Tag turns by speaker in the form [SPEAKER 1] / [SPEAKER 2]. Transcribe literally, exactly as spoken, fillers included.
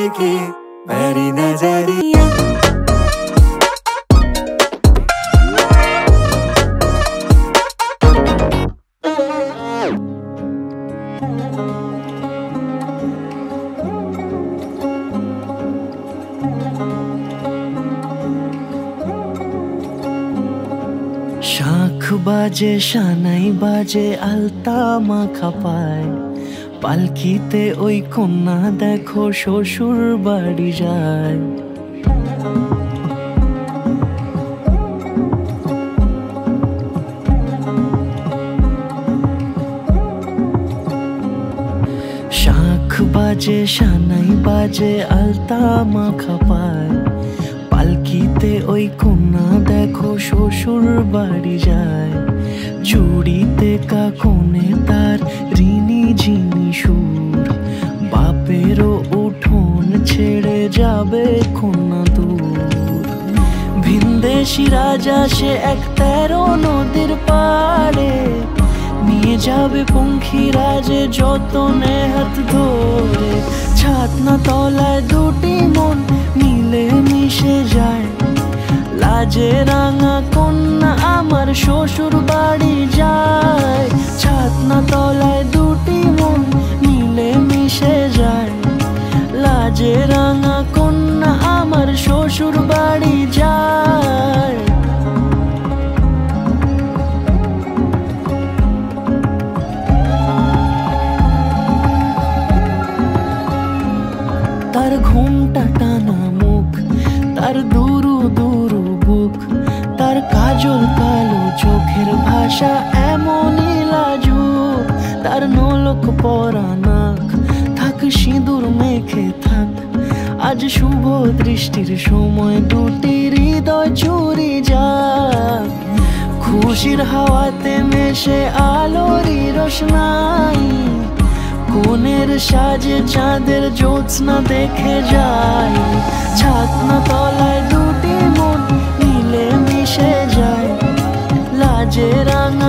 [SPEAKER 1] के मेरी नजरिया।
[SPEAKER 2] শাঁখ বাজে শানাই বাজে আলতা মাখা পায়, পালকিতে ওই কন্যা দেখো শ্বশুর বাড়ি যায়। শাঁখ বাজে শানাই বাজে আলতা মাখা পায়, পালকিতে ওই কন্যা দেখো শ্বশুর বাড়ি যায়। জুড়িতে কাকনে তার ঋণী ঝিনি সুর, বাপেরও উঠোন ছেড়ে যাবে কন্যা দূর। ভিনদেশি রাজা সে এক তেরো নদীর পাড়ে, নিয়ে যাবে পঙ্খী রাজে যতনে হাত ধরে। ছাতনা তলায় দুটি মন মিলে মিশে যায়, লাজে রাঙা কন্যা আমার শ্বশুর বাড়ি যায়। ছাতনা তলায় দুটি মন মিলে মিশে যায়, লাজে রাঙা কন্যা আমার শ্বশুর বাড়ি যায়। তার ঘুমটা টানা মুখ, তার দুরু দুরু বুক, তার কাজল কালো চোখের ভাষা এমনই লাজুক। তার নোলক পরা নাক, থাক সিঁদুর মেখে থাক, আজ শুভ দৃষ্টির সময় দুটি হৃদয় চুরি যাক। খুশির হাওয়াতে মেশে আলোরই রোশনাই, কোণের সাজে চাঁদের জ্যোৎস্না দেখে যায়। ছাতনা তলায় দুটি মন মিলে মিশে যায়, লাজে রাঙা